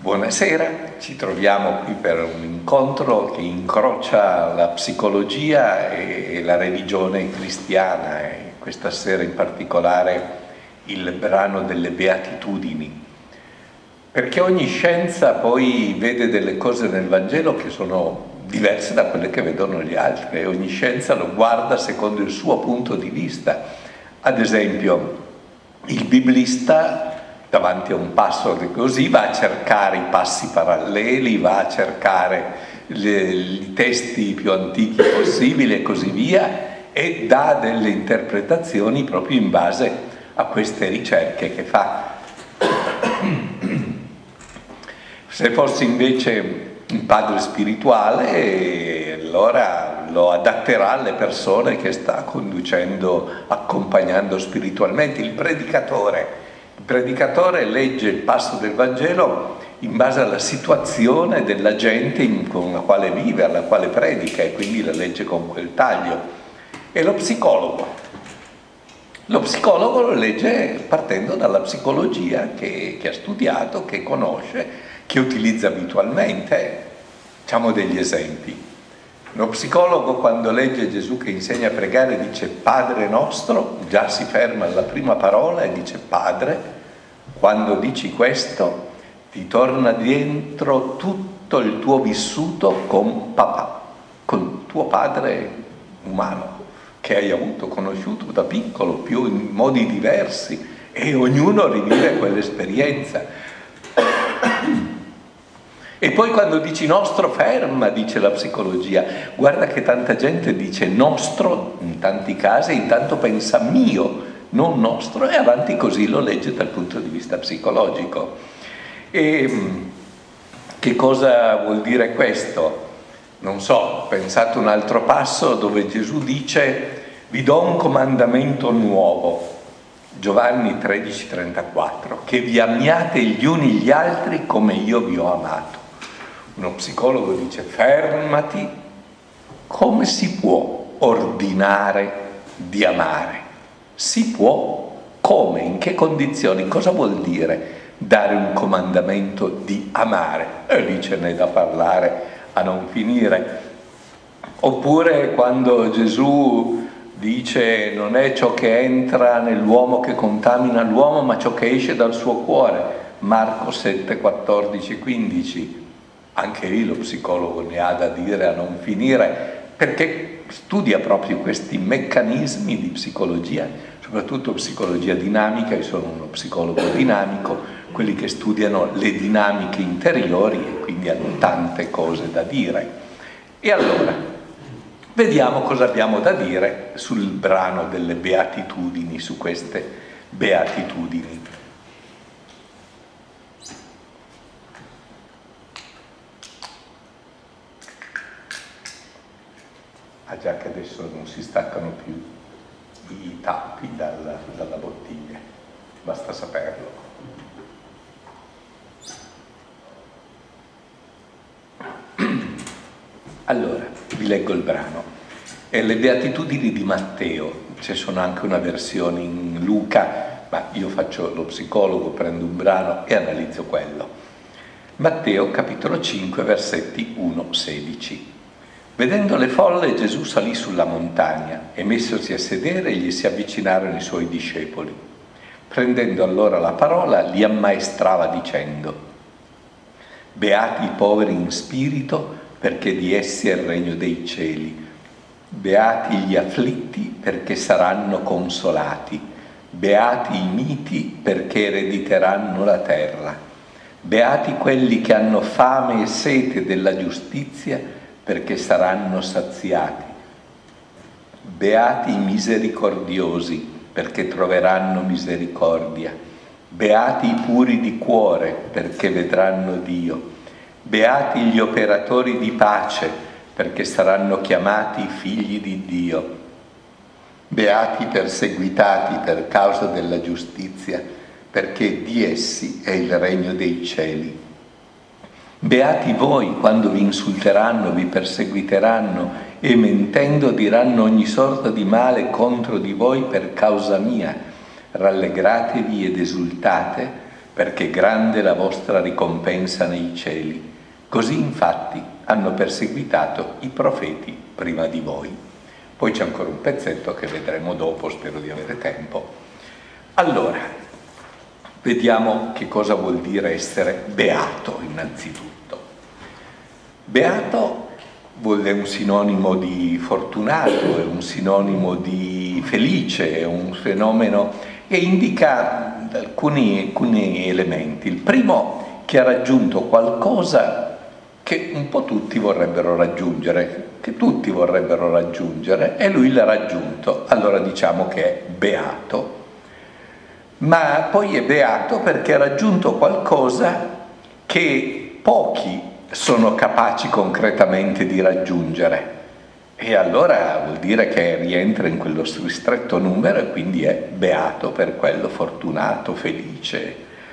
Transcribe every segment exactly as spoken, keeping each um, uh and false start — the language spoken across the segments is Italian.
Buonasera, ci troviamo qui per un incontro che incrocia la psicologia e la religione cristiana, e questa sera in particolare il brano delle Beatitudini, perché ogni scienza poi vede delle cose nel Vangelo che sono diverse da quelle che vedono gli altri, e ogni scienza lo guarda secondo il suo punto di vista. Ad esempio, il biblista davanti a un passo così va a cercare i passi paralleli, va a cercare le, i testi più antichi possibili e così via, e dà delle interpretazioni proprio in base a queste ricerche che fa. Se fossi invece un padre spirituale, allora lo adatterà alle persone che sta conducendo, accompagnando spiritualmente. Il predicatore Il predicatore legge il passo del Vangelo in base alla situazione della gente in, con la quale vive, alla quale predica, e quindi la legge con quel taglio. E lo psicologo? Lo psicologo lo legge partendo dalla psicologia che, che ha studiato, che conosce, che utilizza abitualmente. Facciamo degli esempi. Lo psicologo, quando legge Gesù che insegna a pregare, dice Padre nostro, già si ferma alla prima parola e dice Padre. Quando dici questo ti torna dentro tutto il tuo vissuto con papà, con tuo padre umano che hai avuto, conosciuto da piccolo, più in modi diversi, e ognuno rivive quell'esperienza. E poi quando dici nostro, ferma, dice la psicologia. Guarda che tanta gente dice nostro in tanti casi, intanto pensa mio, non nostro, e avanti così lo legge dal punto di vista psicologico. E che cosa vuol dire questo? Non so, pensate un altro passo dove Gesù dice vi do un comandamento nuovo, Giovanni tredici trentaquattro, che vi amiate gli uni gli altri come io vi ho amato. Uno psicologo dice fermati, come si può ordinare di amare? Si può, come, in che condizioni, cosa vuol dire dare un comandamento di amare? E lì ce n'è da parlare a non finire. Oppure quando Gesù dice non è ciò che entra nell'uomo che contamina l'uomo, ma ciò che esce dal suo cuore, Marco sette quattordici quindici. Anche lì lo psicologo ne ha da dire a non finire, perché studia proprio questi meccanismi di psicologia, soprattutto psicologia dinamica. Io sono uno psicologo dinamico, quelli che studiano le dinamiche interiori e quindi hanno tante cose da dire. E allora, vediamo cosa abbiamo da dire sul brano delle Beatitudini, su queste Beatitudini. Ah già, che adesso non si staccano più i tappi dalla, dalla bottiglia, basta saperlo. Allora, vi leggo il brano. È le Beatitudini di Matteo, ci sono anche una versione in Luca, ma io faccio lo psicologo, prendo un brano e analizzo quello. Matteo, capitolo cinque, versetti uno sedici. Vedendo le folle, Gesù salì sulla montagna e messosi a sedere gli si avvicinarono i suoi discepoli. Prendendo allora la parola, li ammaestrava dicendo: Beati i poveri in spirito, perché di essi è il regno dei cieli. Beati gli afflitti, perché saranno consolati. Beati i miti, perché erediteranno la terra. Beati quelli che hanno fame e sete della giustizia, perché saranno saziati. Beati i misericordiosi, perché troveranno misericordia. Beati i puri di cuore, perché vedranno Dio. Beati gli operatori di pace, perché saranno chiamati figli di Dio. Beati i perseguitati per causa della giustizia, perché di essi è il regno dei cieli. Beati voi quando vi insulteranno, vi perseguiteranno e mentendo diranno ogni sorta di male contro di voi per causa mia. Rallegratevi ed esultate, perché grande è la vostra ricompensa nei cieli. Così infatti hanno perseguitato i profeti prima di voi. Poi c'è ancora un pezzetto che vedremo dopo, spero di avere tempo. Allora, vediamo che cosa vuol dire essere beato innanzitutto. Beato vuol dire un sinonimo di fortunato, è un sinonimo di felice, è un fenomeno che indica alcuni, alcuni elementi. Il primo, che ha raggiunto qualcosa che un po' tutti vorrebbero raggiungere, che tutti vorrebbero raggiungere, e lui l'ha raggiunto, allora diciamo che è beato. Ma poi è beato perché ha raggiunto qualcosa che pochi sono capaci concretamente di raggiungere, e allora vuol dire che rientra in quello ristretto numero e quindi è beato per quello, fortunato, felice.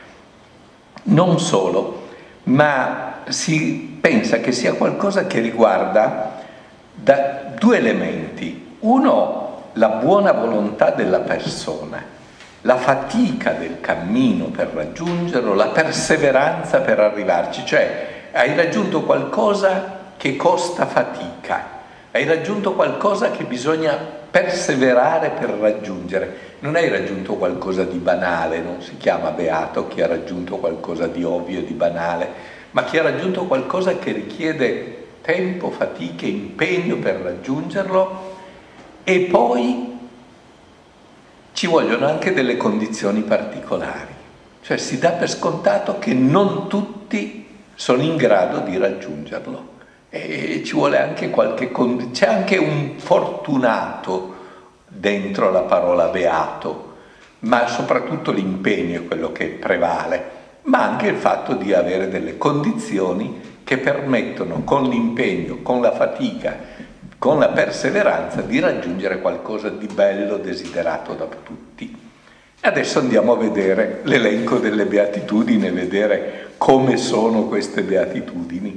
Non solo, ma si pensa che sia qualcosa che riguarda da due elementi. Uno, la buona volontà della persona, la fatica del cammino per raggiungerlo, la perseveranza per arrivarci, cioè hai raggiunto qualcosa che costa fatica, hai raggiunto qualcosa che bisogna perseverare per raggiungere. Non hai raggiunto qualcosa di banale, non si chiama beato chi ha raggiunto qualcosa di ovvio e di banale, ma chi ha raggiunto qualcosa che richiede tempo, fatica, impegno per raggiungerlo, e poi ci vogliono anche delle condizioni particolari. Cioè si dà per scontato che non tutti sono in grado di raggiungerlo, e ci vuole anche qualche condizione, c'è anche un fortunato dentro la parola beato, ma soprattutto l'impegno è quello che prevale, ma anche il fatto di avere delle condizioni che permettono con l'impegno, con la fatica, con la perseveranza di raggiungere qualcosa di bello desiderato da tutti. Adesso andiamo a vedere l'elenco delle beatitudini e vedere come sono queste beatitudini.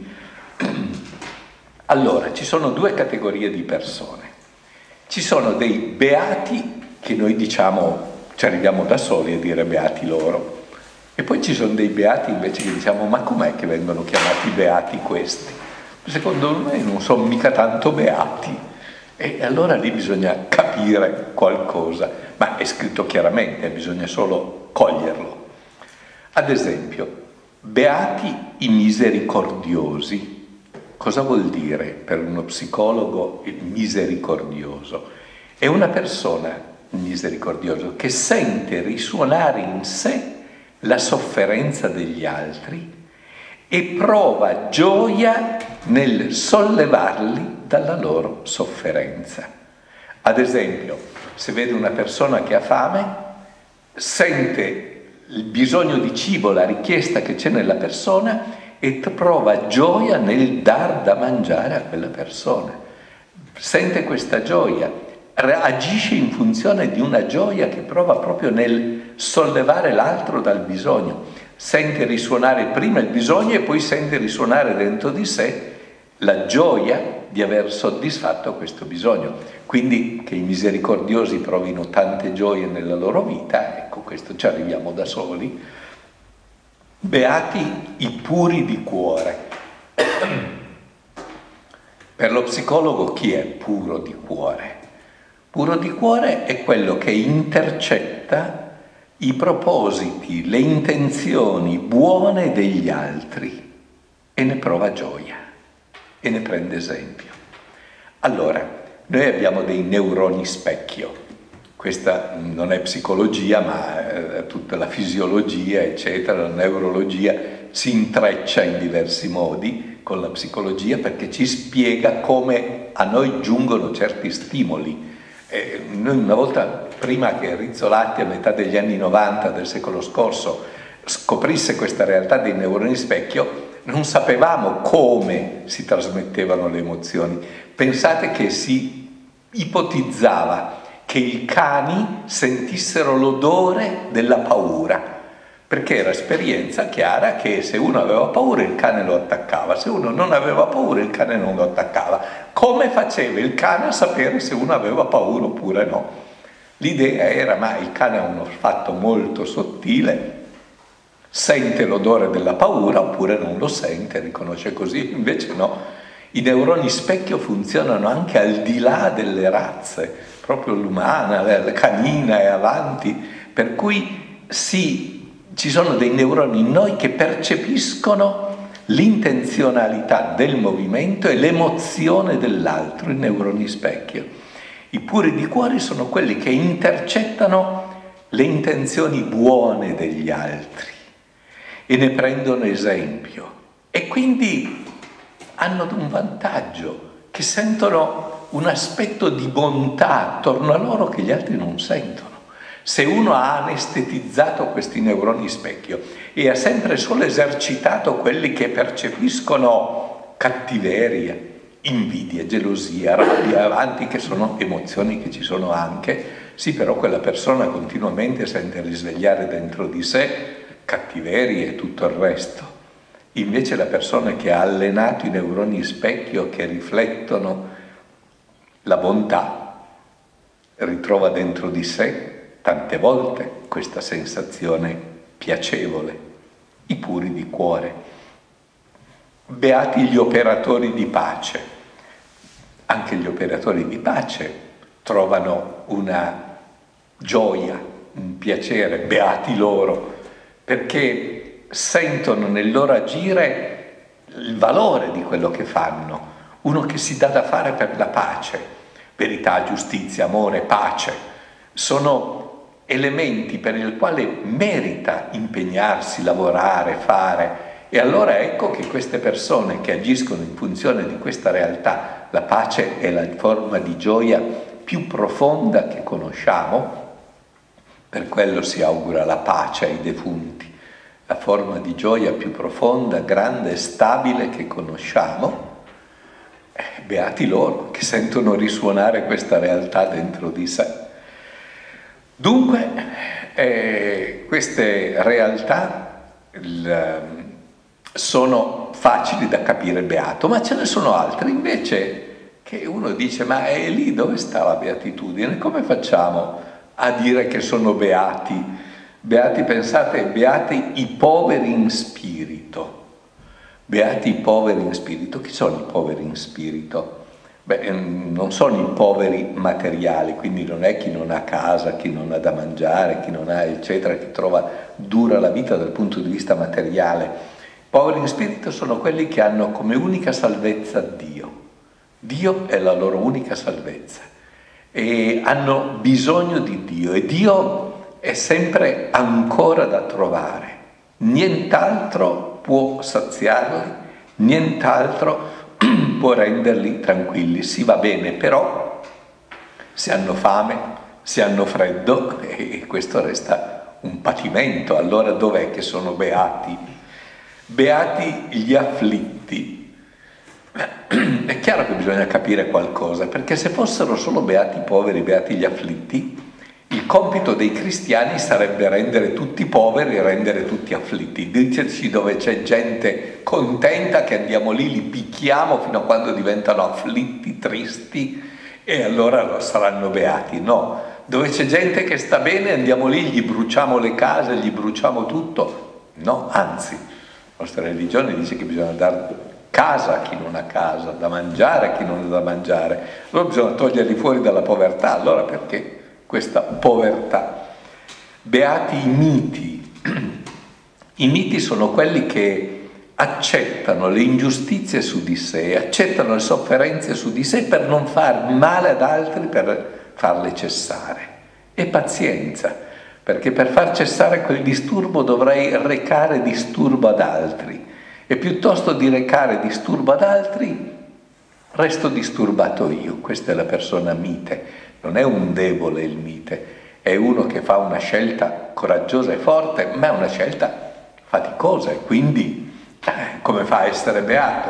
Allora, ci sono due categorie di persone. Ci sono dei beati che noi diciamo, ci arriviamo da soli a dire beati loro, e poi ci sono dei beati invece che diciamo ma com'è che vengono chiamati beati questi? Secondo me non sono mica tanto beati, e allora lì bisogna capire qualcosa, ma è scritto chiaramente, bisogna solo coglierlo. Ad esempio, beati i misericordiosi. Cosa vuol dire per uno psicologo il misericordioso? È una persona misericordiosa che sente risuonare in sé la sofferenza degli altri e prova gioia nel sollevarli dalla loro sofferenza. Ad esempio, se vede una persona che ha fame, sente il bisogno di cibo, la richiesta che c'è nella persona, e prova gioia nel dar da mangiare a quella persona. Sente questa gioia, agisce in funzione di una gioia che prova proprio nel sollevare l'altro dal bisogno. Sente risuonare prima il bisogno e poi sente risuonare dentro di sé la gioia di aver soddisfatto questo bisogno. Quindi che i misericordiosi provino tante gioie nella loro vita, ecco, questo ci arriviamo da soli. Beati i puri di cuore. Per lo psicologo chi è puro di cuore? Puro di cuore è quello che intercetta i propositi, le intenzioni buone degli altri e ne prova gioia e ne prende esempio. Allora, noi abbiamo dei neuroni specchio. Questa non è psicologia, ma eh, tutta la fisiologia, eccetera, la neurologia si intreccia in diversi modi con la psicologia perché ci spiega come a noi giungono certi stimoli. Eh, noi una volta, prima che Rizzolatti a metà degli anni novanta del secolo scorso scoprisse questa realtà dei neuroni specchio, non sapevamo come si trasmettevano le emozioni. Pensate che si ipotizzava che i cani sentissero l'odore della paura, perché era esperienza chiara che se uno aveva paura il cane lo attaccava, se uno non aveva paura il cane non lo attaccava. Come faceva il cane a sapere se uno aveva paura oppure no? L'idea era, ma il cane ha un olfatto molto sottile, sente l'odore della paura oppure non lo sente, riconosce così, invece no. I neuroni specchio funzionano anche al di là delle razze, proprio l'umana, la canina e avanti, per cui sì, ci sono dei neuroni in noi che percepiscono l'intenzionalità del movimento e l'emozione dell'altro, i neuroni specchio. I puri di cuore sono quelli che intercettano le intenzioni buone degli altri e ne prendono esempio e quindi hanno un vantaggio, che sentono un aspetto di bontà attorno a loro che gli altri non sentono. Se uno ha anestetizzato questi neuroni specchio e ha sempre solo esercitato quelli che percepiscono cattiveria, invidia, gelosia, rabbia, avanti, che sono emozioni che ci sono anche, sì, però quella persona continuamente sente risvegliare dentro di sé cattiverie e tutto il resto. Invece la persona che ha allenato i neuroni specchio che riflettono la bontà ritrova dentro di sé tante volte questa sensazione piacevole, i puri di cuore. Beati gli operatori di pace. Anche gli operatori di pace trovano una gioia, un piacere, beati loro, perché sentono nel loro agire il valore di quello che fanno. Uno che si dà da fare per la pace, verità, giustizia, amore, pace, sono elementi per il quale merita impegnarsi, lavorare, fare. E allora ecco che queste persone che agiscono in funzione di questa realtà, la pace è la forma di gioia più profonda che conosciamo, per quello si augura la pace ai defunti, la forma di gioia più profonda, grande e stabile che conosciamo. Beati loro che sentono risuonare questa realtà dentro di sé. Dunque, eh, queste realtà il, sono facili da capire beato, ma ce ne sono altre invece che uno dice: ma è lì dove sta la beatitudine? Come facciamo a dire che sono beati? Beati, pensate, beati i poveri in spirito. Beati i poveri in spirito. Chi sono i poveri in spirito? Beh, non sono i poveri materiali, quindi non è chi non ha casa, chi non ha da mangiare, chi non ha eccetera, chi trova dura la vita dal punto di vista materiale. I poveri in spirito sono quelli che hanno come unica salvezza Dio. Dio è la loro unica salvezza e hanno bisogno di Dio e Dio è sempre ancora da trovare. Nient'altro può saziarli, nient'altro può renderli tranquilli. Sì, va bene, però se hanno fame, se hanno freddo, e questo resta un patimento. Allora dov'è che sono beati? Beati gli afflitti. È chiaro che bisogna capire qualcosa, perché se fossero solo beati i poveri, beati gli afflitti, il compito dei cristiani sarebbe rendere tutti poveri e rendere tutti afflitti. Diteci dove c'è gente contenta che andiamo lì, li picchiamo fino a quando diventano afflitti, tristi, e allora saranno beati. No, dove c'è gente che sta bene andiamo lì, gli bruciamo le case, gli bruciamo tutto. No, anzi, la nostra religione dice che bisogna dare casa a chi non ha casa, da mangiare a chi non ha da mangiare. Allora bisogna toglierli fuori dalla povertà. Allora perché questa povertà? Beati i miti. I miti sono quelli che accettano le ingiustizie su di sé, accettano le sofferenze su di sé per non far male ad altri, per farle cessare. E pazienza, perché per far cessare quel disturbo dovrei recare disturbo ad altri. E piuttosto di recare disturbo ad altri, resto disturbato io. Questa è la persona mite. Non è un debole il mite, è uno che fa una scelta coraggiosa e forte, ma è una scelta faticosa e quindi eh, come fa a essere beato?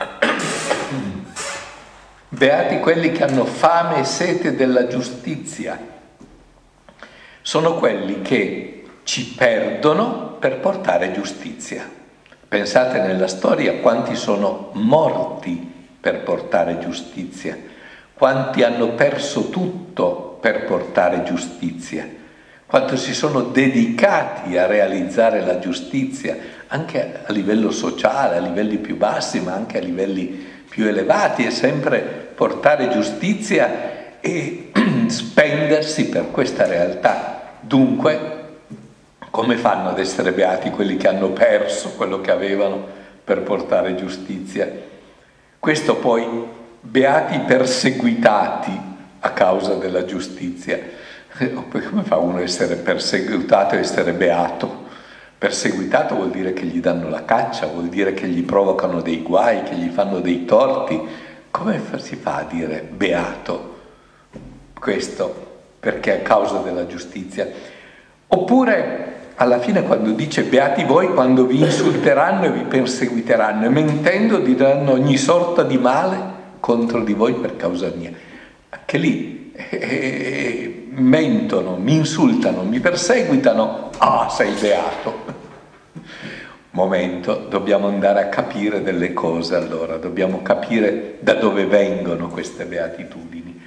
Beati quelli che hanno fame e sete della giustizia. Sono quelli che ci perdono per portare giustizia. Pensate nella storia quanti sono morti per portare giustizia. Quanti hanno perso tutto per portare giustizia? quanto si sono dedicati a realizzare la giustizia, anche a livello sociale, a livelli più bassi, ma anche a livelli più elevati, e sempre portare giustizia e spendersi per questa realtà. Dunque, come fanno ad essere beati quelli che hanno perso quello che avevano per portare giustizia? Questo poi, beati perseguitati a causa della giustizia. Come fa uno a essere perseguitato e essere beato? Perseguitato vuol dire che gli danno la caccia, vuol dire che gli provocano dei guai, che gli fanno dei torti. Come si fa a dire beato? Questo perché a causa della giustizia. Oppure alla fine, quando dice beati voi quando vi insulteranno e vi perseguiteranno, e mentendo diranno ogni sorta di male contro di voi per causa mia. Anche lì eh, mentono, mi insultano, mi perseguitano, ah, sei beato. Momento, dobbiamo andare a capire delle cose allora, dobbiamo capire da dove vengono queste beatitudini.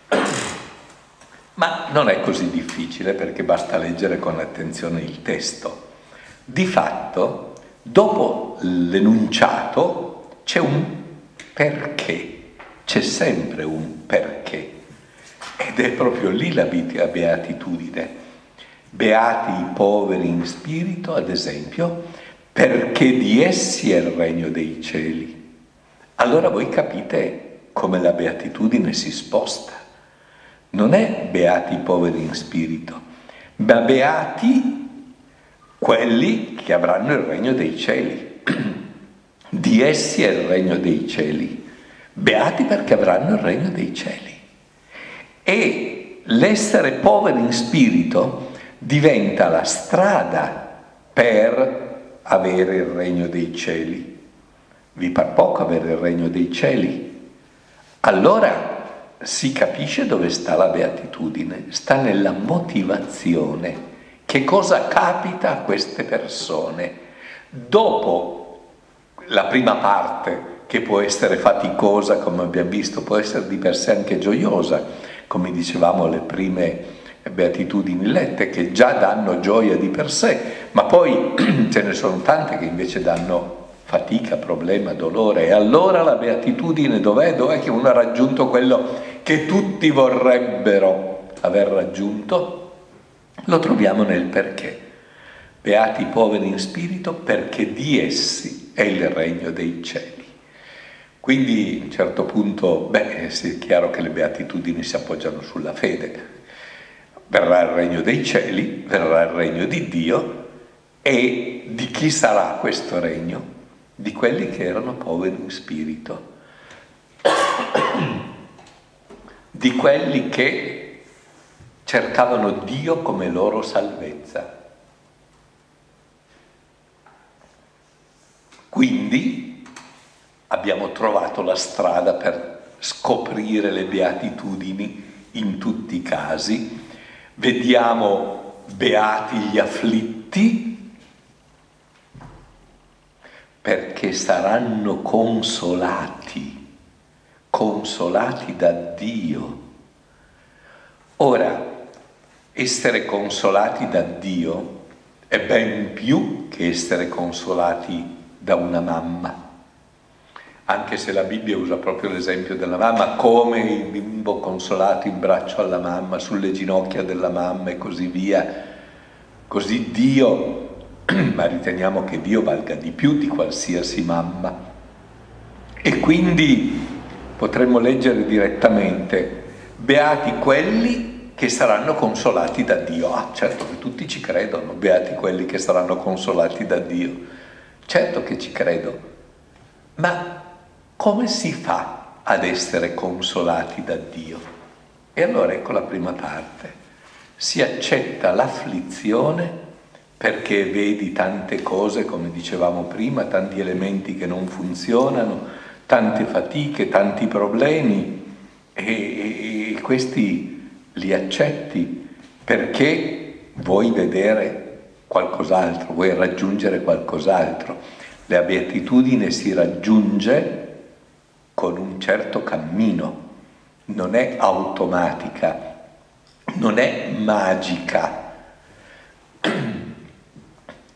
Ma non è così difficile, perché basta leggere con attenzione il testo. Di fatto, dopo l'enunciato c'è un perché, c'è sempre un perché, ed è proprio lì la beatitudine. Beati i poveri in spirito, ad esempio, perché di essi è il regno dei cieli. Allora voi capite come la beatitudine si sposta. Non è beati i poveri in spirito, ma beati quelli che avranno il regno dei cieli. Di essi è il regno dei cieli. Beati perché avranno il regno dei cieli. E l'essere poveri in spirito diventa la strada per avere il regno dei cieli. Vi par poco avere il regno dei cieli? Allora si capisce dove sta la beatitudine, sta nella motivazione. Che cosa capita a queste persone? Dopo la prima parte, che può essere faticosa, come abbiamo visto, può essere di per sé anche gioiosa, come dicevamo le prime beatitudini lette, che già danno gioia di per sé, ma poi ce ne sono tante che invece danno fatica, problema, dolore. E allora la beatitudine dov'è? Dov'è che uno ha raggiunto quello che tutti vorrebbero aver raggiunto? Lo troviamo nel perché. Beati i poveri in spirito, perché di essi è il regno dei cieli. Quindi a un certo punto, beh, è chiaro che le beatitudini si appoggiano sulla fede. Verrà il regno dei cieli, verrà il regno di Dio, e di chi sarà questo regno? Di quelli che erano poveri in spirito, di quelli che cercavano Dio come loro salvezza. Quindi abbiamo trovato la strada per scoprire le beatitudini in tutti i casi. Vediamo beati gli afflitti, perché saranno consolati, consolati da Dio. Ora, essere consolati da Dio è ben più che essere consolati da una mamma. Anche se la Bibbia usa proprio l'esempio della mamma, come il bimbo consolato in braccio alla mamma, sulle ginocchia della mamma e così via. Così Dio, ma riteniamo che Dio valga di più di qualsiasi mamma. E quindi potremmo leggere direttamente: beati quelli che saranno consolati da Dio. Ah, certo che tutti ci credono, beati quelli che saranno consolati da Dio. Certo che ci credo, ma come si fa ad essere consolati da Dio? E allora ecco la prima parte: si accetta l'afflizione perché vedi tante cose, come dicevamo prima, tanti elementi che non funzionano, tante fatiche, tanti problemi, e, e questi li accetti perché vuoi vedere qualcos'altro, vuoi raggiungere qualcos'altro. La beatitudine si raggiunge con un certo cammino, non è automatica, non è magica,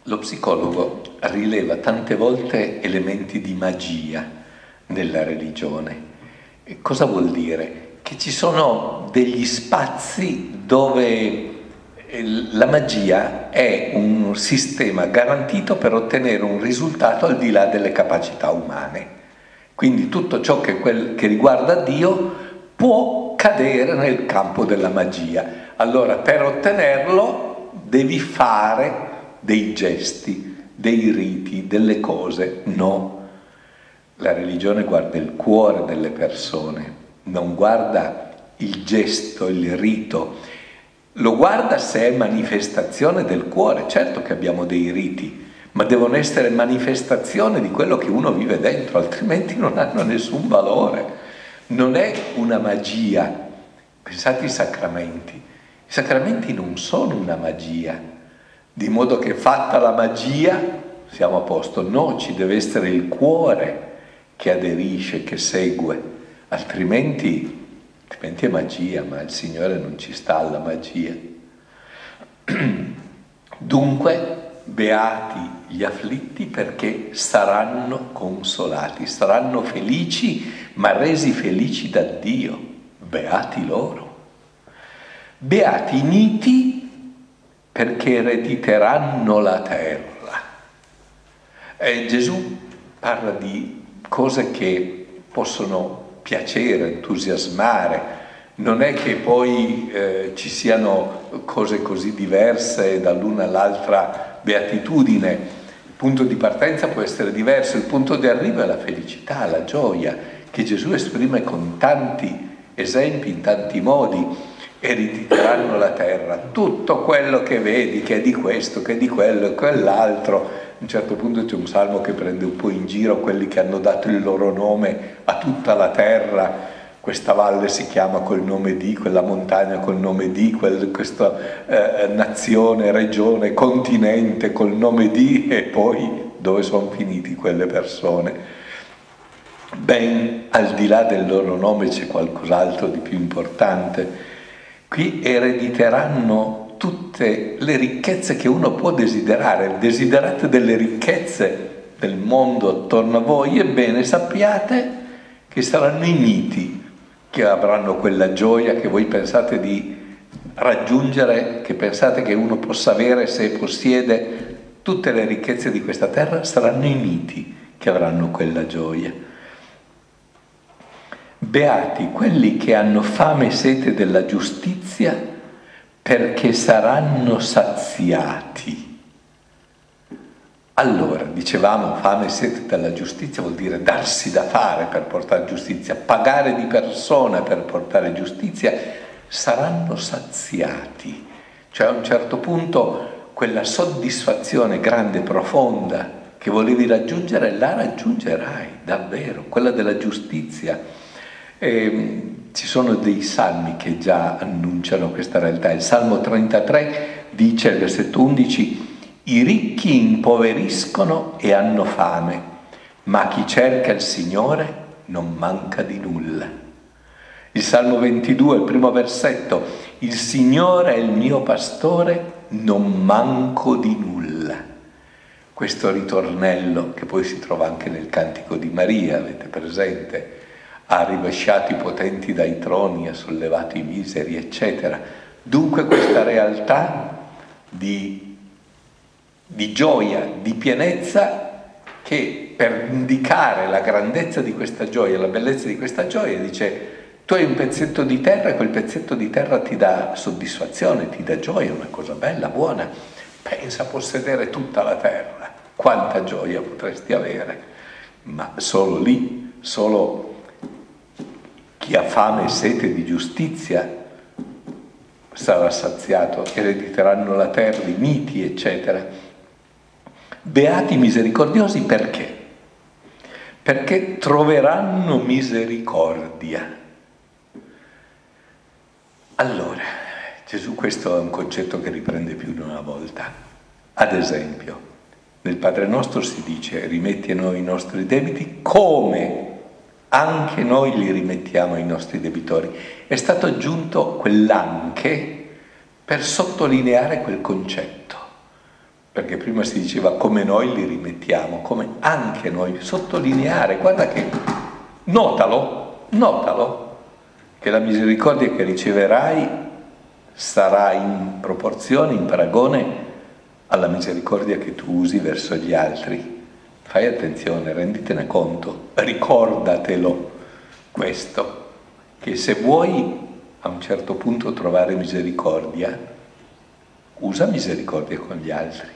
lo psicologo rileva tante volte elementi di magia nella religione. E cosa vuol dire? Che ci sono degli spazi dove la magia è un sistema garantito per ottenere un risultato al di là delle capacità umane. Quindi tutto ciò che, quel, che riguarda Dio può cadere nel campo della magia. Allora, per ottenerlo devi fare dei gesti, dei riti, delle cose. No, la religione guarda il cuore delle persone, non guarda il gesto, il rito. Lo guarda se è manifestazione del cuore. Certo che abbiamo dei riti, ma devono essere manifestazione di quello che uno vive dentro, altrimenti non hanno nessun valore. Non è una magia. Pensate ai sacramenti. I sacramenti non sono una magia, di modo che fatta la magia siamo a posto. No, ci deve essere il cuore che aderisce, che segue, altrimenti, altrimenti è magia, ma il Signore non ci sta alla magia. Dunque, beati gli afflitti perché saranno consolati, saranno felici, ma resi felici da Dio. Beati loro. Beati i miti perché erediteranno la terra. E Gesù parla di cose che possono piacere, entusiasmare. Non è che poi eh, ci siano cose così diverse dall'una all'altra beatitudine. Il punto di partenza può essere diverso, il punto di arrivo è la felicità, la gioia, che Gesù esprime con tanti esempi, in tanti modi. Erediteranno la terra, tutto quello che vedi, che è di questo, che è di quello e quell'altro. A un certo punto c'è un salmo che prende un po' in giro quelli che hanno dato il loro nome a tutta la terra. Questa valle si chiama col nome di, quella montagna col nome di, quel, questa eh, nazione, regione, continente col nome di, e poi dove sono finiti quelle persone? Ben al di là del loro nome c'è qualcos'altro di più importante. Qui erediteranno tutte le ricchezze che uno può desiderare. Desiderate delle ricchezze del mondo attorno a voi, ebbene sappiate che saranno i miti che avranno quella gioia che voi pensate di raggiungere, che pensate che uno possa avere se possiede tutte le ricchezze di questa terra. Saranno i miti che avranno quella gioia. Beati quelli che hanno fame e sete della giustizia, perché saranno saziati. Allora, dicevamo, fame e sete della giustizia vuol dire darsi da fare per portare giustizia, pagare di persona per portare giustizia. Saranno saziati. Cioè a un certo punto quella soddisfazione grande, profonda, che volevi raggiungere, la raggiungerai davvero, quella della giustizia. E ci sono dei salmi che già annunciano questa realtà. Il Salmo trentatré dice, al versetto undici, i ricchi impoveriscono e hanno fame, ma chi cerca il Signore non manca di nulla. Il Salmo ventidue, il primo versetto, il Signore è il mio pastore, non manco di nulla. Questo ritornello che poi si trova anche nel Cantico di Maria, avete presente? Ha rivesciato i potenti dai troni, ha sollevato i miseri, eccetera. Dunque questa realtà di, di gioia, di pienezza, che per indicare la grandezza di questa gioia, la bellezza di questa gioia, dice: tu hai un pezzetto di terra e quel pezzetto di terra ti dà soddisfazione, ti dà gioia, una cosa bella, buona. Pensa a possedere tutta la terra, quanta gioia potresti avere, ma solo lì, solo chi ha fame e sete di giustizia sarà saziato, erediteranno la terra, i miti, eccetera. Beati misericordiosi perché? Perché troveranno misericordia. Allora, Gesù, questo è un concetto che riprende più di una volta. Ad esempio, nel Padre Nostro si dice: rimetti a noi i nostri debiti come anche noi li rimettiamo ai nostri debitori. È stato aggiunto quell'anche per sottolineare quel concetto, perché prima si diceva come noi li rimettiamo, come anche noi, sottolineare, guarda che, notalo, notalo, che la misericordia che riceverai sarà in proporzione, in paragone alla misericordia che tu usi verso gli altri. Fai attenzione, renditene conto, ricordatelo questo, che se vuoi a un certo punto trovare misericordia, usa misericordia con gli altri.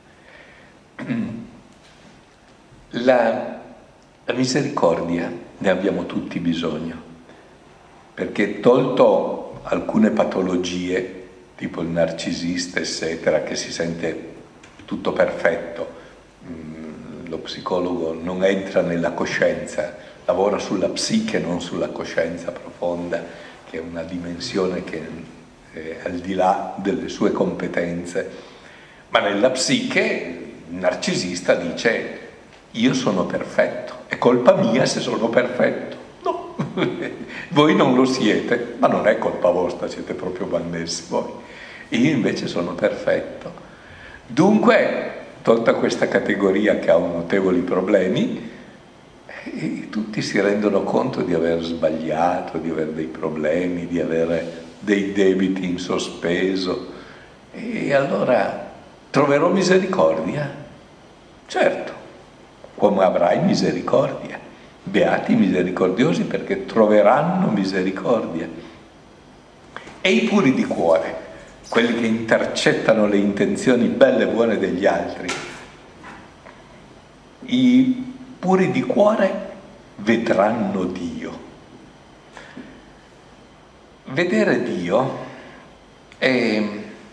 La, la misericordia ne abbiamo tutti bisogno, perché tolto alcune patologie, tipo il narcisista, eccetera, che si sente tutto perfetto, lo psicologo non entra nella coscienza, lavora sulla psiche, non sulla coscienza profonda, che è una dimensione che è al di là delle sue competenze. Ma nella psiche il narcisista dice: io sono perfetto, è colpa mia se sono perfetto. No, voi non lo siete, ma non è colpa vostra, siete proprio malmessi voi. Io invece sono perfetto. Dunque, tolta questa categoria che ha notevoli problemi, e tutti si rendono conto di aver sbagliato, di avere dei problemi, di avere dei debiti in sospeso. E allora troverò misericordia? Certo, come avrai misericordia. Beati i misericordiosi, perché troveranno misericordia. E i puri di cuore, quelli che intercettano le intenzioni belle e buone degli altri, i puri di cuore vedranno Dio. Vedere Dio è,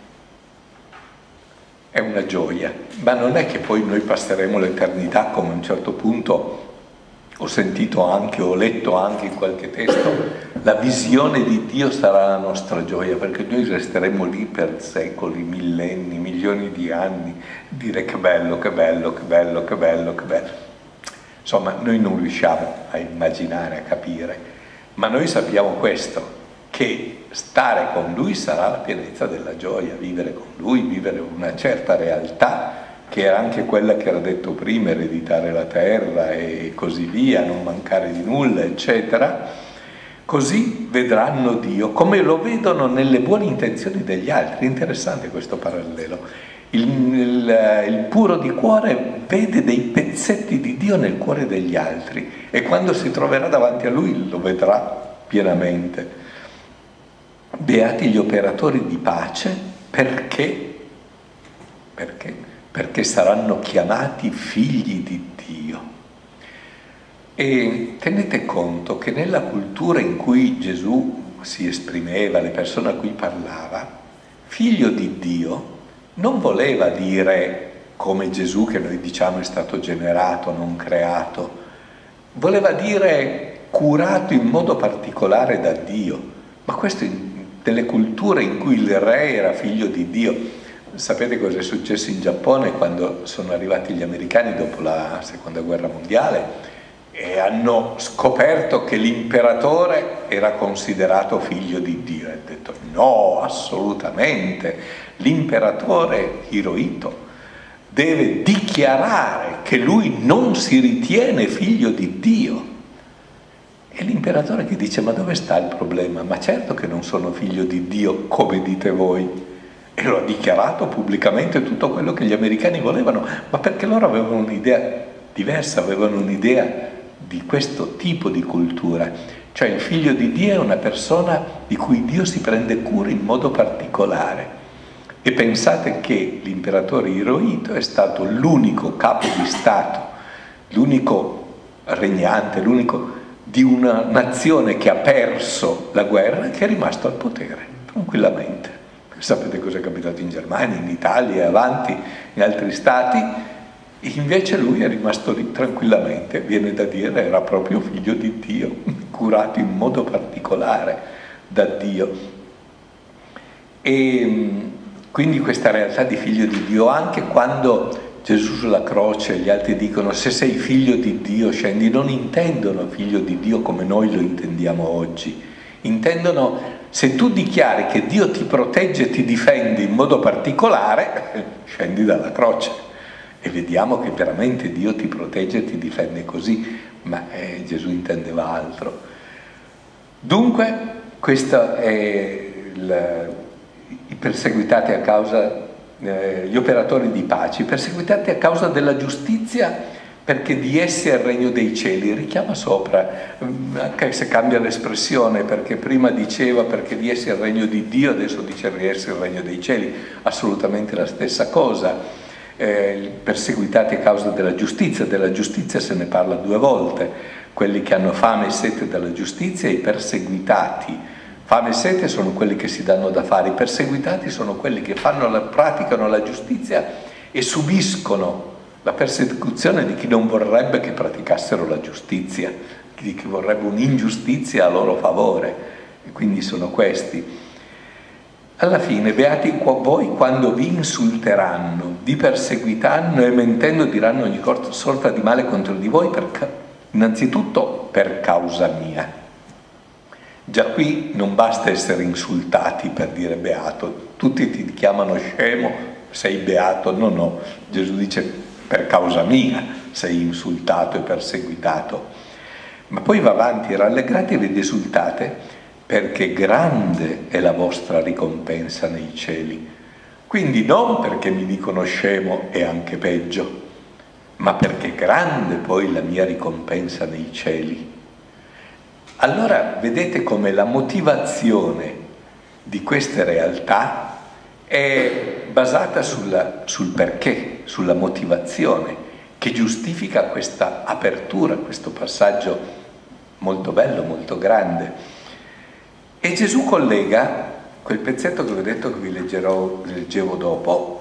è una gioia, ma non è che poi noi passeremo l'eternità, come a un certo punto ho sentito anche, ho letto anche in qualche testo, la visione di Dio sarà la nostra gioia, perché noi resteremo lì per secoli, millenni, milioni di anni, dire che bello, che bello, che bello, che bello, che bello. Insomma, noi non riusciamo a immaginare, a capire, ma noi sappiamo questo, che stare con Lui sarà la pienezza della gioia, vivere con Lui, vivere una certa realtà, che era anche quella che era detto prima, ereditare la terra e così via, non mancare di nulla, eccetera. Così vedranno Dio, come lo vedono nelle buone intenzioni degli altri. Interessante questo parallelo. Il, il, il puro di cuore vede dei pezzetti di Dio nel cuore degli altri, e quando si troverà davanti a Lui lo vedrà pienamente. Beati gli operatori di pace, perché? Perché? Perché saranno chiamati figli di Dio. E tenete conto che nella cultura in cui Gesù si esprimeva, le persone a cui parlava, figlio di Dio non voleva dire, come Gesù che noi diciamo è stato generato, non creato, voleva dire curato in modo particolare da Dio. Ma questo in, nelle culture in cui il re era figlio di Dio. Sapete cosa è successo in Giappone quando sono arrivati gli americani dopo la seconda guerra mondiale e hanno scoperto che l'imperatore era considerato figlio di Dio? E ha detto no, assolutamente, l'imperatore Hirohito deve dichiarare che lui non si ritiene figlio di Dio. E l'imperatore che dice: ma dove sta il problema? Ma certo che non sono figlio di Dio come dite voi. E lo ha dichiarato pubblicamente, tutto quello che gli americani volevano, ma perché loro avevano un'idea diversa, avevano un'idea di questo tipo di cultura. Cioè il figlio di Dio è una persona di cui Dio si prende cura in modo particolare. E pensate che l'imperatore Hirohito è stato l'unico capo di Stato, l'unico regnante, l'unico di una nazione che ha perso la guerra e che è rimasto al potere, tranquillamente. Sapete cosa è capitato in Germania, in Italia, avanti, in altri stati? E invece lui è rimasto lì tranquillamente, viene da dire, era proprio figlio di Dio, curato in modo particolare da Dio. E quindi questa realtà di figlio di Dio, anche quando Gesù sulla croce gli altri dicono: se sei figlio di Dio scendi, non intendono figlio di Dio come noi lo intendiamo oggi, intendono Se tu dichiari che Dio ti protegge e ti difende in modo particolare, scendi dalla croce e vediamo che veramente Dio ti protegge e ti difende così, ma eh, Gesù intendeva altro. Dunque, questo è il, i perseguitati a causa, eh, gli operatori di pace, i perseguitati a causa della giustizia, perché di essi è il regno dei cieli. Richiama sopra, anche se cambia l'espressione, perché prima diceva perché di essi è il regno di Dio, adesso dice di essi è il regno dei cieli, assolutamente la stessa cosa. Eh, perseguitati a causa della giustizia, della giustizia se ne parla due volte, quelli che hanno fame e sete della giustizia e i perseguitati. Fame e sete sono quelli che si danno da fare, i perseguitati sono quelli che fanno la, praticano la giustizia e subiscono la persecuzione di chi non vorrebbe che praticassero la giustizia, di chi vorrebbe un'ingiustizia a loro favore, e quindi sono questi. Alla fine, beati voi quando vi insulteranno, vi perseguiteranno e mentendo diranno ogni sorta di male contro di voi, per, innanzitutto per causa mia. Già qui non basta essere insultati per dire beato, tutti ti chiamano scemo, sei beato, no no, Gesù dice per causa mia sei insultato e perseguitato. Ma poi va avanti, rallegratevi ed esultate, perché grande è la vostra ricompensa nei cieli. Quindi non perché mi dicono scemo e anche peggio, ma perché grande poi la mia ricompensa nei cieli. Allora vedete come la motivazione di queste realtà è basata sulla, sul perché, sulla motivazione che giustifica questa apertura, questo passaggio molto bello, molto grande. E Gesù collega quel pezzetto che vi ho detto che vi leggerò, leggevo dopo,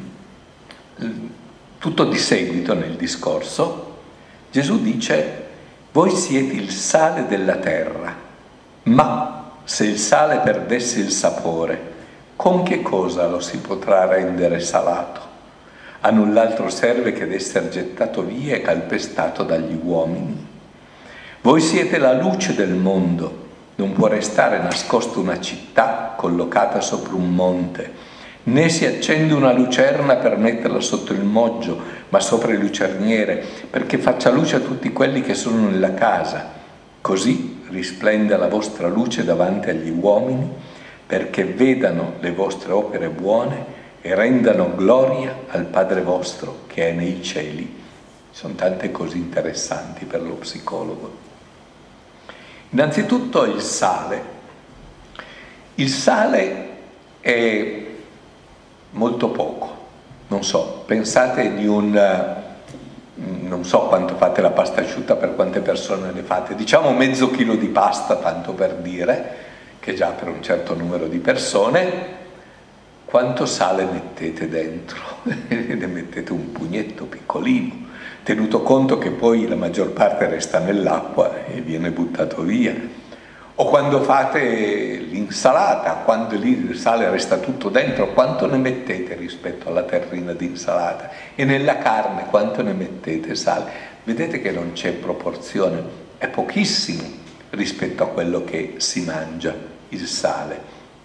tutto di seguito nel discorso. Gesù dice: voi siete il sale della terra, ma se il sale perdesse il sapore, con che cosa lo si potrà rendere salato? A null'altro serve che ad essere gettato via e calpestato dagli uomini. Voi siete la luce del mondo, non può restare nascosta una città collocata sopra un monte, né si accende una lucerna per metterla sotto il moggio, ma sopra il lucerniere, perché faccia luce a tutti quelli che sono nella casa. Così risplenda la vostra luce davanti agli uomini, perché vedano le vostre opere buone e rendano gloria al Padre vostro che è nei cieli. Sono tante cose interessanti per lo psicologo. Innanzitutto il sale. Il sale è molto poco, non so, pensate di un, non so quanto fate la pasta asciutta, per quante persone ne fate, diciamo mezzo chilo di pasta, tanto per dire, che già per un certo numero di persone, quanto sale mettete dentro? Ne mettete un pugnetto piccolino, tenuto conto che poi la maggior parte resta nell'acqua e viene buttato via. O quando fate l'insalata, quando lì il sale resta tutto dentro, quanto ne mettete rispetto alla terrina di insalata? E nella carne quanto ne mettete sale? Vedete che non c'è proporzione, è pochissimo rispetto a quello che si mangia, il sale.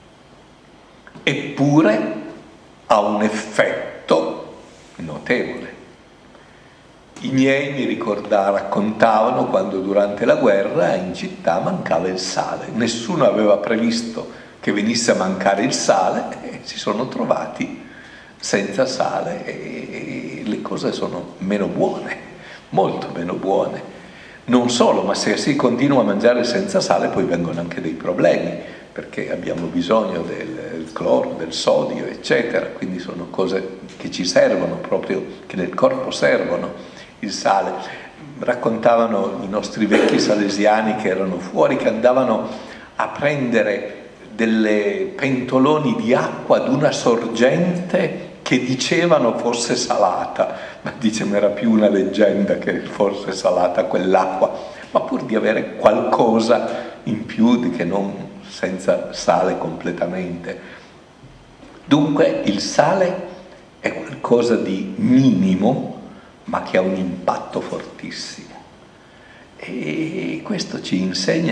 Eppure ha un effetto notevole. I miei mi ricordavano, raccontavano quando durante la guerra in città mancava il sale. Nessuno aveva previsto che venisse a mancare il sale e si sono trovati senza sale e le cose sono meno buone, molto meno buone. Non solo, ma se si continua a mangiare senza sale poi vengono anche dei problemi, perché abbiamo bisogno del, del cloro, del sodio, eccetera. Quindi sono cose che ci servono proprio, che nel corpo servono. Il sale. Raccontavano i nostri vecchi salesiani che erano fuori, che andavano a prendere delle pentoloni di acqua ad una sorgente che dicevano fosse salata, ma dice ma era più una leggenda che fosse salata quell'acqua, ma pur di avere qualcosa in più che non senza sale completamente. Dunque il sale è qualcosa di minimo, ma che ha un impatto fortissimo. E questo ci insegna che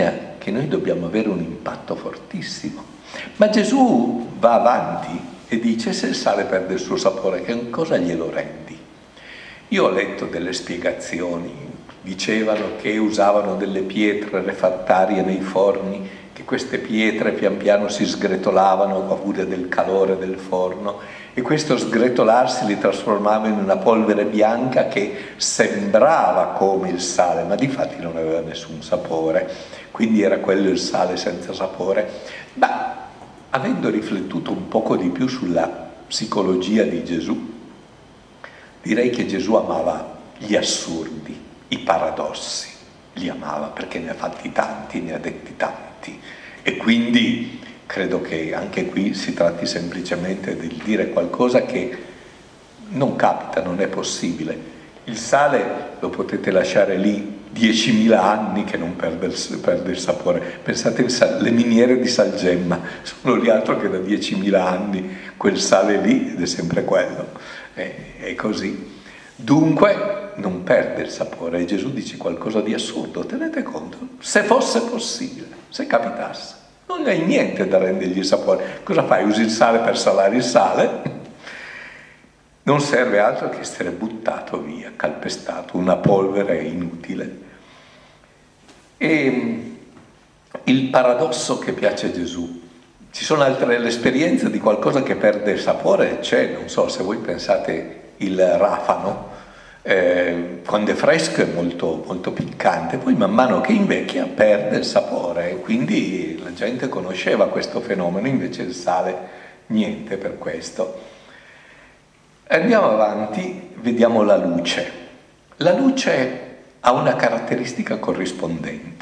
che noi dobbiamo avere un impatto fortissimo. Ma Gesù va avanti e dice: se il sale perde il suo sapore, che cosa glielo rendi? Io ho letto delle spiegazioni, dicevano che usavano delle pietre refrattarie nei forni, che queste pietre pian piano si sgretolavano a causa del calore del forno, e questo sgretolarsi li trasformava in una polvere bianca che sembrava come il sale, ma di fatti non aveva nessun sapore, quindi era quello il sale senza sapore. Ma avendo riflettuto un poco di più sulla psicologia di Gesù, direi che Gesù amava gli assurdi, i paradossi, li amava perché ne ha fatti tanti, ne ha detti tanti, e quindi credo che anche qui si tratti semplicemente di dire qualcosa che non capita, non è possibile. Il sale lo potete lasciare lì diecimila anni che non perde il, perde il sapore. Pensate, le miniere di salgemma sono lì altro che da diecimila anni, quel sale lì, ed è sempre quello, è, è così. Dunque non perde il sapore, e Gesù dice qualcosa di assurdo, tenete conto, se fosse possibile, se capitasse, non hai niente da rendergli il sapore. Cosa fai? Usi il sale per salare il sale? Non serve altro che essere buttato via, calpestato, una polvere inutile. E il paradosso che piace a Gesù, ci sono altre esperienze di qualcosa che perde il sapore, c'è, non so se voi pensate il rafano, eh, quando è fresco è molto, molto piccante, poi man mano che invecchia perde il sapore, e quindi la gente conosceva questo fenomeno, invece il sale niente per questo. Andiamo avanti, vediamo la luce. La luce ha una caratteristica corrispondente.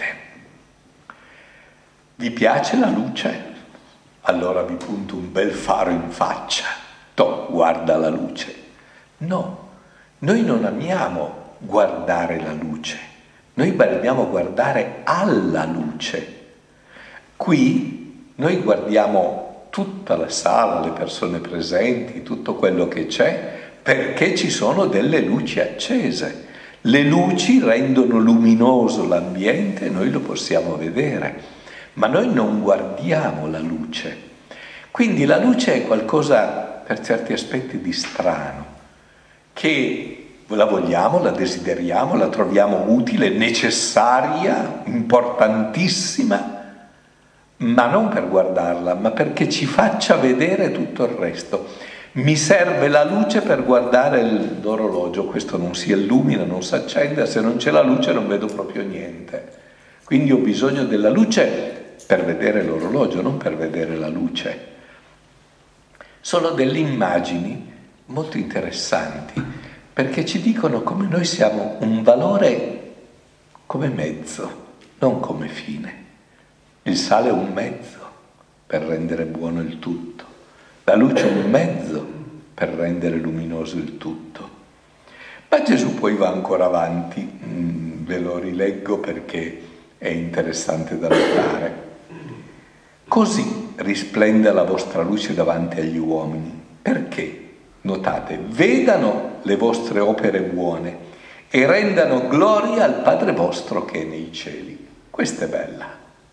Vi piace la luce? Allora vi punto un bel faro in faccia. Toh, guarda la luce. No, noi non amiamo guardare la luce, noi amiamo guardare alla luce. Qui noi guardiamo tutta la sala, le persone presenti, tutto quello che c'è, perché ci sono delle luci accese. Le luci rendono luminoso l'ambiente e noi lo possiamo vedere, ma noi non guardiamo la luce. Quindi la luce è qualcosa per certi aspetti di strano, che la vogliamo, la desideriamo, la troviamo utile, necessaria, importantissima, ma non per guardarla, ma perché ci faccia vedere tutto il resto. Mi serve la luce per guardare l'orologio, questo non si illumina, non si accende, se non c'è la luce non vedo proprio niente. Quindi ho bisogno della luce per vedere l'orologio, non per vedere la luce. Sono delle immagini molto interessanti, perché ci dicono come noi siamo un valore come mezzo, non come fine. Il sale è un mezzo per rendere buono il tutto, la luce è un mezzo per rendere luminoso il tutto. Ma Gesù poi va ancora avanti, mm, ve lo rileggo perché è interessante da notare. Così risplenda la vostra luce davanti agli uomini, perché, notate, vedano le vostre opere buone e rendano gloria al Padre vostro che è nei cieli. Questa è bella.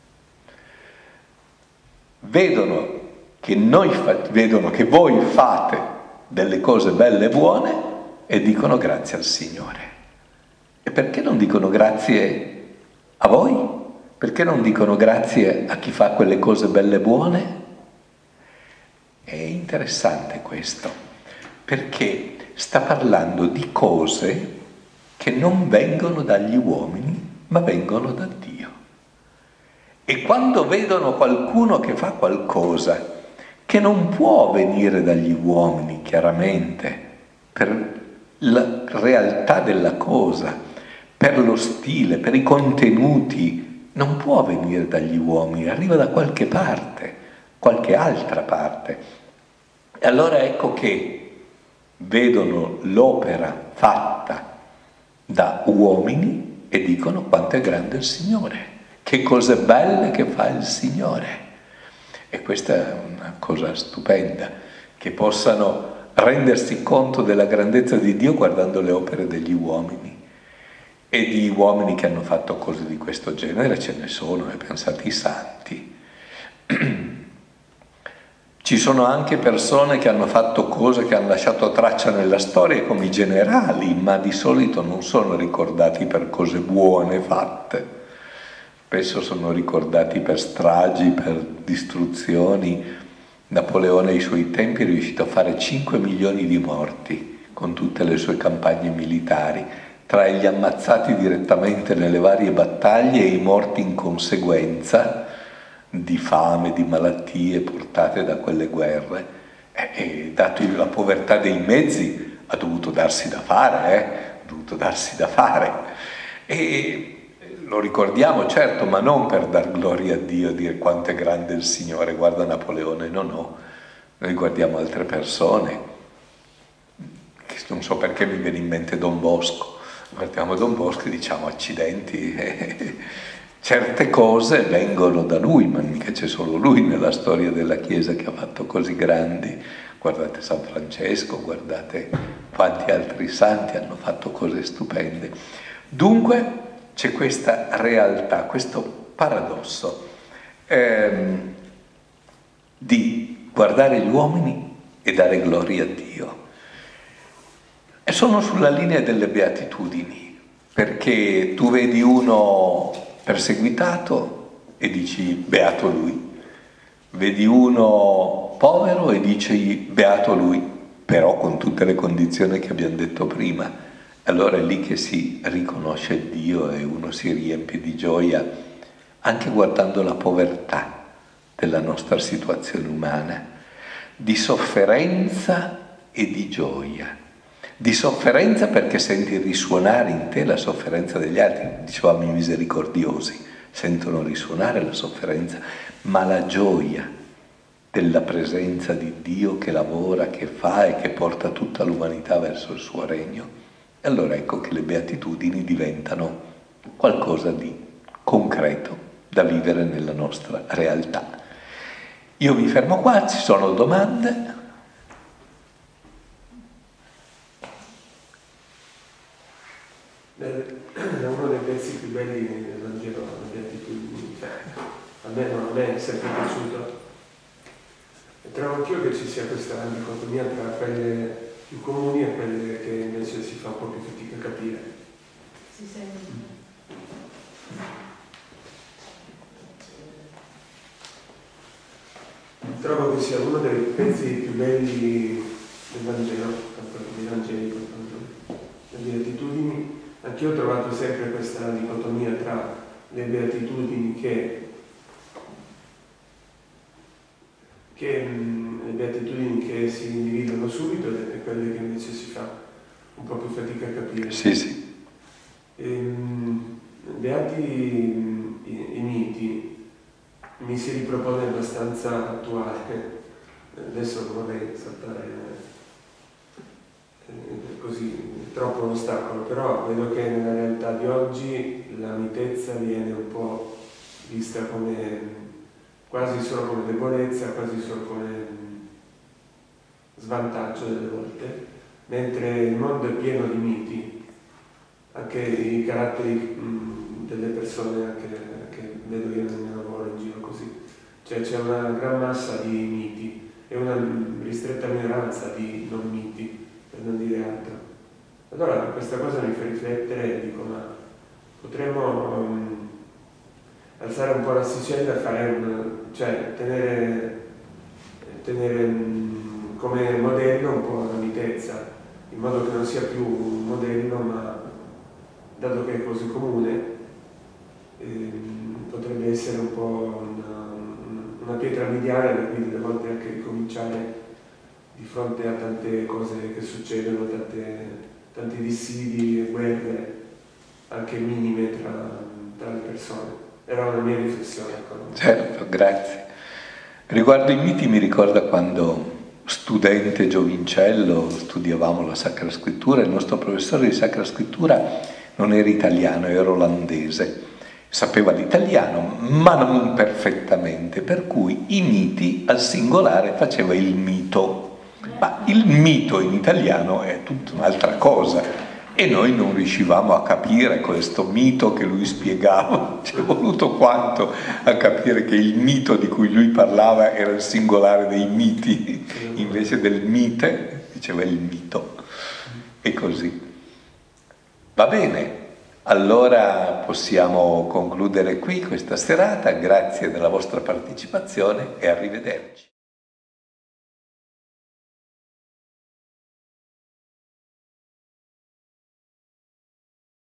Vedono che, noi fa- vedono che voi fate delle cose belle e buone e dicono grazie al Signore. E perché non dicono grazie a voi? Perché non dicono grazie a chi fa quelle cose belle e buone? È interessante questo, perché sta parlando di cose che non vengono dagli uomini, ma vengono da Dio. E quando vedono qualcuno che fa qualcosa che non può venire dagli uomini, chiaramente, per la realtà della cosa, per lo stile, per i contenuti, non può venire dagli uomini, arriva da qualche parte, qualche altra parte. E allora ecco che vedono l'opera fatta da uomini e dicono quanto è grande il Signore. Che cose belle che fa il Signore. E questa è una cosa stupenda, che possano rendersi conto della grandezza di Dio guardando le opere degli uomini. E di uomini che hanno fatto cose di questo genere ce ne sono, e pensate i santi. Ci sono anche persone che hanno fatto cose che hanno lasciato traccia nella storia, come i generali, ma di solito non sono ricordati per cose buone fatte. Spesso sono ricordati per stragi, per distruzioni. Napoleone ai suoi tempi è riuscito a fare cinque milioni di morti con tutte le sue campagne militari, tra gli ammazzati direttamente nelle varie battaglie e i morti in conseguenza di fame, di malattie portate da quelle guerre. E, e dato la povertà dei mezzi ha dovuto darsi da fare, eh? ha dovuto darsi da fare. E lo ricordiamo, certo, ma non per dar gloria a Dio, dire quanto è grande il Signore, guarda Napoleone, no, no. Noi guardiamo altre persone, che non so perché mi viene in mente Don Bosco. Guardiamo Don Bosco e diciamo accidenti, certe cose vengono da lui, ma mica c'è solo lui nella storia della Chiesa che ha fatto così grandi. Guardate San Francesco, guardate quanti altri santi hanno fatto cose stupende. Dunque c'è questa realtà, questo paradosso ehm, di guardare gli uomini e dare gloria a Dio. E sono sulla linea delle beatitudini, perché tu vedi uno perseguitato e dici beato lui, vedi uno povero e dici beato lui, però con tutte le condizioni che abbiamo detto prima. Allora è lì che si riconosce Dio e uno si riempie di gioia, anche guardando la povertà della nostra situazione umana, di sofferenza e di gioia. Di sofferenza perché senti risuonare in te la sofferenza degli altri, dicevamo i misericordiosi, sentono risuonare la sofferenza, ma la gioia della presenza di Dio che lavora, che fa e che porta tutta l'umanità verso il suo regno. E allora ecco che le beatitudini diventano qualcosa di concreto da vivere nella nostra realtà. Io mi fermo qua, ci sono domande? È uno dei pezzi più belli del Vangelo, la beatitudini, cioè, almeno a me è sempre piaciuto. E trovo anch'io che ci sia questa dicotomia tra quelle più comuni e quelle che invece si fa un po' più fatica a capire. Si sente. Trovo che sia uno dei pezzi più belli del Vangelo, dei Vangeli, le beatitudini. Anch'io ho trovato sempre questa dicotomia tra le beatitudini che, che mh, le beatitudini che si individuano subito e quelle che invece si fa un po' più fatica a capire. Sì, sì. E, mh, beati mh, i, i miti mi si ripropone abbastanza attuale. Adesso non vorrei saltare così troppo un ostacolo, però vedo che nella realtà di oggi la mitezza viene un po' vista come quasi solo come debolezza, quasi solo come svantaggio delle volte, mentre il mondo è pieno di miti, anche i caratteri mh, delle persone anche, che vedo io nel mio lavoro in giro così, cioè c'è una gran massa di miti e una ristretta minoranza di non miti, per non dire altro. Allora questa cosa mi fa riflettere e dico, ma potremmo um, alzare un po' l'asticella e fare un, cioè tenere, tenere um, come modello un po' la mitezza, in modo che non sia più un modello, ma dato che è così comune, ehm, potrebbe essere un po' una, una pietra miliare da cui delle volte anche ricominciare di fronte a tante cose che succedono, tante, tanti dissidi e guerre anche minime tra, tra le persone. Era una mia riflessione. Certo, grazie. Riguardo i miti mi ricorda quando studente giovincello studiavamo la Sacra Scrittura, il nostro professore di Sacra Scrittura non era italiano, era olandese, sapeva l'italiano ma non perfettamente, per cui i miti al singolare faceva il mito. Ma il mito in italiano è tutta un'altra cosa. E noi non riuscivamo a capire questo mito che lui spiegava. Ci è voluto quanto a capire che il mito di cui lui parlava era il singolare dei miti, invece del mite diceva il mito. E così. Va bene, allora possiamo concludere qui questa serata. Grazie della vostra partecipazione e arrivederci.